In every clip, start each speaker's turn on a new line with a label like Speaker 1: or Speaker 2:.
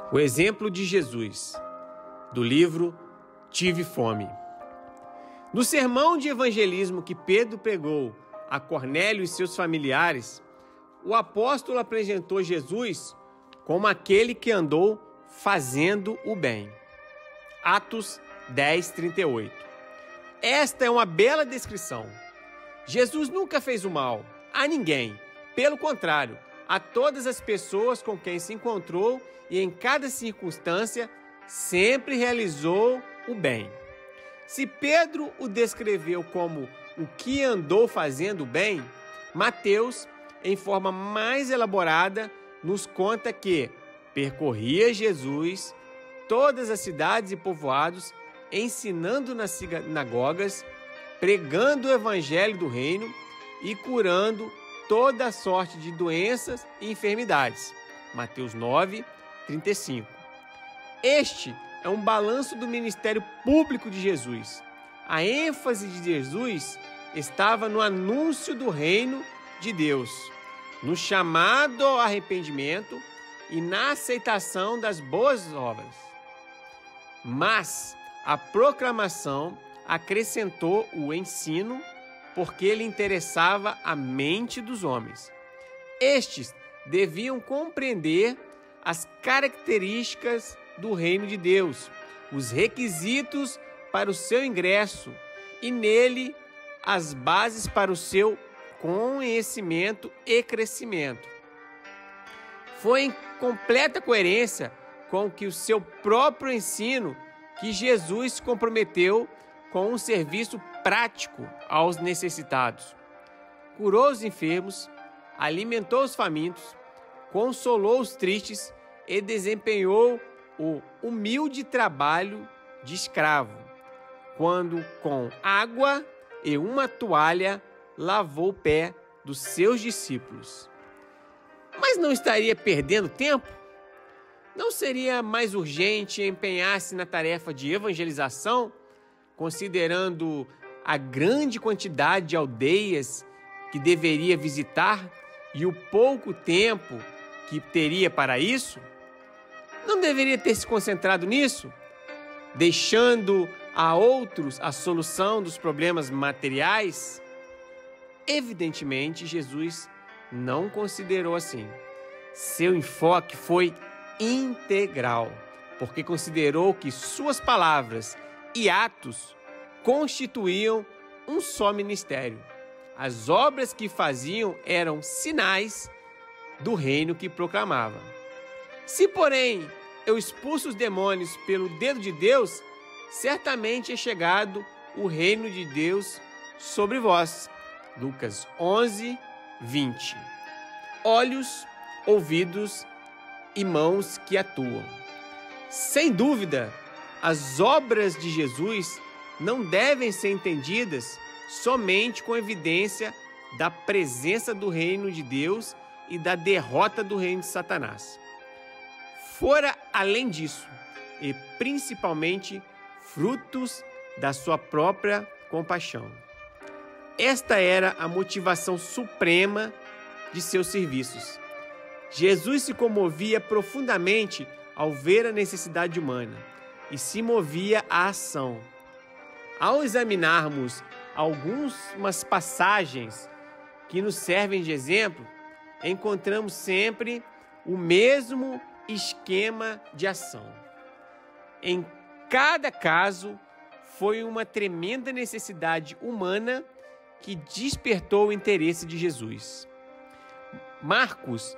Speaker 1: O exemplo de Jesus, do livro Tive Fome. No sermão de evangelismo que Pedro pregou a Cornélio e seus familiares, o apóstolo apresentou Jesus como aquele que andou fazendo o bem. Atos 10:38. Esta é uma bela descrição. Jesus nunca fez o mal a ninguém. Pelo contrário, a todas as pessoas com quem se encontrou e em cada circunstância sempre realizou o bem. Se Pedro o descreveu como o que andou fazendo o bem, Mateus, em forma mais elaborada, nos conta que percorria Jesus todas as cidades e povoados, ensinando nas sinagogas, pregando o evangelho do reino e curando toda sorte de doenças e enfermidades. Mateus 9:35. Este é um balanço do ministério público de Jesus. A ênfase de Jesus estava no anúncio do reino de Deus, no chamado ao arrependimento e na aceitação das boas obras. Mas a proclamação acrescentou o ensino porque lhe interessava a mente dos homens. Estes deviam compreender as características do reino de Deus, os requisitos para o seu ingresso e nele as bases para o seu conhecimento e crescimento. Foi em completa coerência com que o seu próprio ensino que Jesus se comprometeu com um serviço prático aos necessitados. Curou os enfermos, alimentou os famintos, consolou os tristes e desempenhou o humilde trabalho de escravo, quando com água e uma toalha lavou o pé dos seus discípulos. Mas não estaria perdendo tempo? Não seria mais urgente empenhar-se na tarefa de evangelização, considerando a grande quantidade de aldeias que deveria visitar e o pouco tempo que teria para isso? Não deveria ter se concentrado nisso, deixando a outros a solução dos problemas materiais? Evidentemente, Jesus não considerou assim. Seu enfoque foi integral, porque considerou que suas palavras e atos constituíam um só ministério. As obras que faziam eram sinais do reino que proclamava. Se, porém, eu expulso os demônios pelo dedo de Deus, certamente é chegado o reino de Deus sobre vós. Lucas 11:20. Olhos, ouvidos e mãos que atuam. Sem dúvida, as obras de Jesus não devem ser entendidas somente com evidência da presença do reino de Deus e da derrota do reino de Satanás. Fora além disso, e principalmente frutos da sua própria compaixão. Esta era a motivação suprema de seus serviços. Jesus se comovia profundamente ao ver a necessidade humana e se movia à ação. Ao examinarmos algumas passagens que nos servem de exemplo, encontramos sempre o mesmo esquema de ação. Em cada caso, foi uma tremenda necessidade humana que despertou o interesse de Jesus. Marcos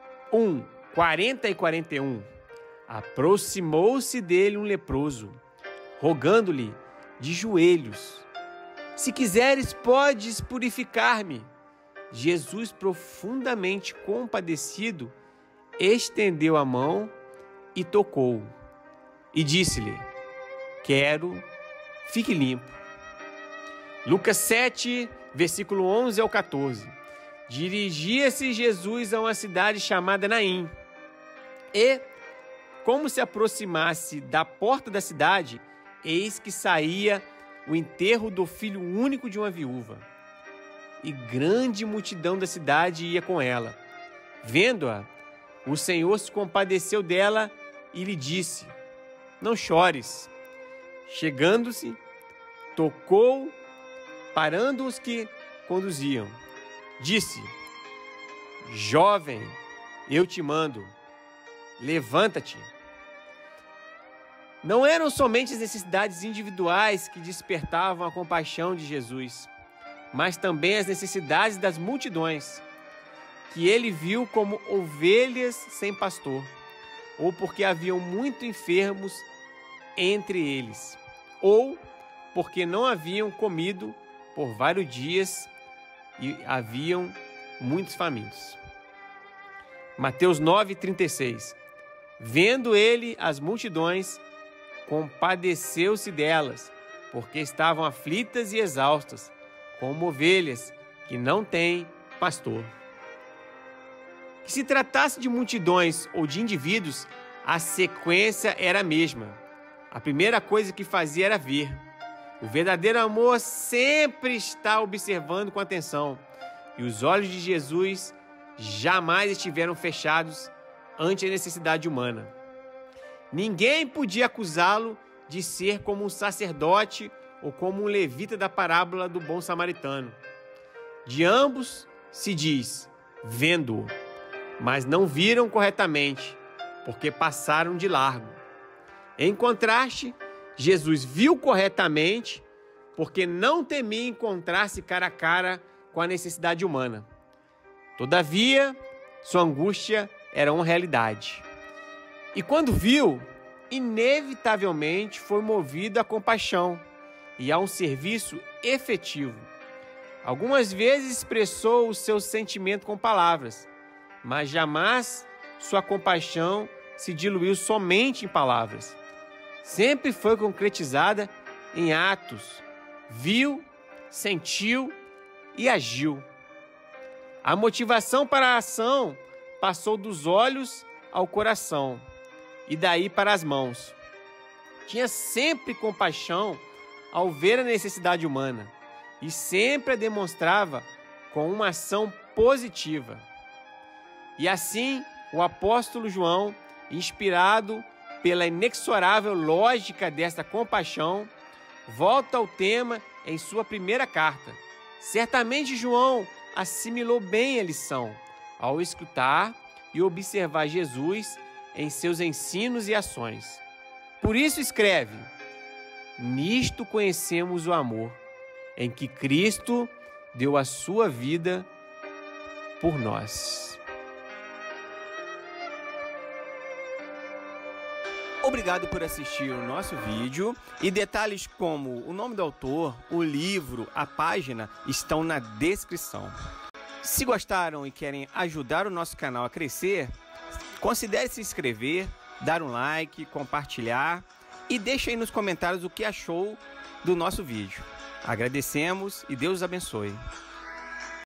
Speaker 1: 1:40 e 41. Aproximou-se dele um leproso, rogando-lhe de joelhos: se quiseres, podes purificar-me. Jesus, profundamente compadecido, estendeu a mão e tocou-o, e disse-lhe: quero, fique limpo. Lucas 7, versículo 11 ao 14. Dirigia-se Jesus a uma cidade chamada Naim, e, como se aproximasse da porta da cidade, eis que saía o enterro do filho único de uma viúva, e grande multidão da cidade ia com ela. Vendo-a, o Senhor se compadeceu dela e lhe disse: não chores. Chegando-se, tocou, parando os que conduziam. Disse: jovem, eu te mando, levanta-te. Não eram somente as necessidades individuais que despertavam a compaixão de Jesus, mas também as necessidades das multidões, que ele viu como ovelhas sem pastor, ou porque haviam muitos enfermos entre eles, ou porque não haviam comido por vários dias e haviam muitos famintos. Mateus 9:36. Vendo ele as multidões, compadeceu-se delas, porque estavam aflitas e exaustas, como ovelhas que não têm pastor. Que se tratasse de multidões ou de indivíduos, a sequência era a mesma. A primeira coisa que fazia era ver. O verdadeiro amor sempre está observando com atenção, e os olhos de Jesus jamais estiveram fechados ante a necessidade humana. Ninguém podia acusá-lo de ser como um sacerdote ou como um levita da parábola do bom samaritano. De ambos se diz, vendo-o, mas não viram corretamente, porque passaram de largo. Em contraste, Jesus viu corretamente, porque não temia encontrar-se cara a cara com a necessidade humana. Todavia, sua angústia era uma realidade. E quando viu, inevitavelmente foi movido à compaixão e a um serviço efetivo. Algumas vezes expressou o seu sentimento com palavras, mas jamais sua compaixão se diluiu somente em palavras. Sempre foi concretizada em atos. Viu, sentiu e agiu. A motivação para a ação passou dos olhos ao coração e daí para as mãos. Tinha sempre compaixão ao ver a necessidade humana e sempre a demonstrava com uma ação positiva. E assim, o apóstolo João, inspirado pela inexorável lógica desta compaixão, volta ao tema em sua primeira carta. Certamente João assimilou bem a lição ao escutar e observar Jesus em seus ensinos e ações. Por isso escreve: nisto conhecemos o amor, em que Cristo deu a sua vida por nós. Obrigado por assistir o nosso vídeo, e detalhes como o nome do autor, o livro, a página estão na descrição. Se gostaram e querem ajudar o nosso canal a crescer, considere se inscrever, dar um like, compartilhar e deixe aí nos comentários o que achou do nosso vídeo. Agradecemos e Deus abençoe.